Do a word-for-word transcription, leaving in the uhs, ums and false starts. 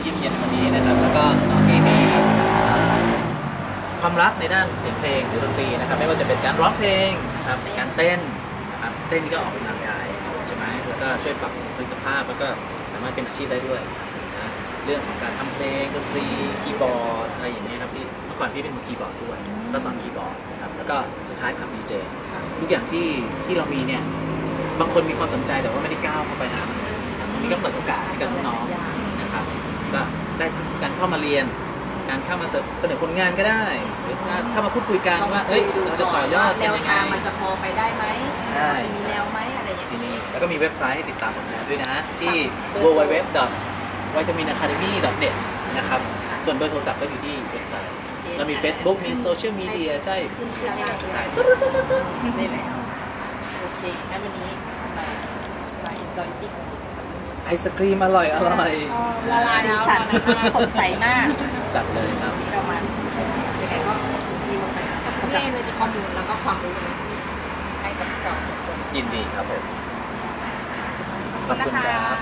เยี่ยมเยียนวันนี้นะครับแล้วก็น้องที่มีความรักในด้านเสียงเพลงหรือดนตรีนะครับไม่ว่าจะเป็นการร้องเพลงนะครับการเต้นนะครับเต้นก็ออกกำลังกายใช่ไหมแล้วก็ช่วยปรับผลิตภาพแล้วก็สามารถเป็นอาชีพได้ด้วยนะเรื่องของการทำเพลงดนตรีคีย์บอร์ดอะไรอย่างเงี้ยครับพี่เมื่อก่อนพี่เป็นมือคีย์บอร์ดด้วยก็สอนคีย์บอร์ดนะครับแล้วก็สุดท้ายทำดีเจทุกอย่างที่ที่เรามีเนี่ยบางคนมีความสนใจแต่ว่าไม่ได้ก้าวเข้าไปหามันนี่ก็เปิดโอกาสให้กับน้องๆนะครับก็ได้ทั้งการเข้ามาเรียนการเข้ามาเสนอผลงานก็ได้หรือถ้ามาพูดคุยกันว่าเฮ้ยเราจะต่อยอดแนวทางมันจะพอไปได้ไหมใช่มีแนวไหมอะไรอย่างที่นี้นี่แล้วก็มีเว็บไซต์ให้ติดตามผลงานด้วยนะที่ ดับเบิลยู ดับเบิลยู ดับเบิลยู ดอท วิตามิน อะคาเดมี่ ดอท เน็ต นะครับส่วนเบอร์โทรศัพท์ก็อยู่ที่เว็บไซต์เรามี Facebook มีโซเชียลมีเดียใช่นี่แหละโอเคงั้นวันนี้มามา enjoy ที่ไอศครีมอร่อยอร่อยละลายแล้วสันสดใสมากจัดเลยครับที่เรามายังไงก็ดีมากๆสำหรับเลยข้อมูลแล้วก็ความรู้ให้กับเราสองคนยินดีครับผมขอบคุณครับ